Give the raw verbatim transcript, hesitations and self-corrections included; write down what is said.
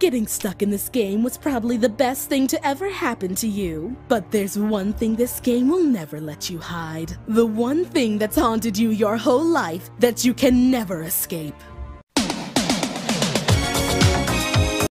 Getting stuck in this game was probably the best thing to ever happen to you. But there's one thing this game will never let you hide. The one thing that's haunted you your whole life that you can never escape.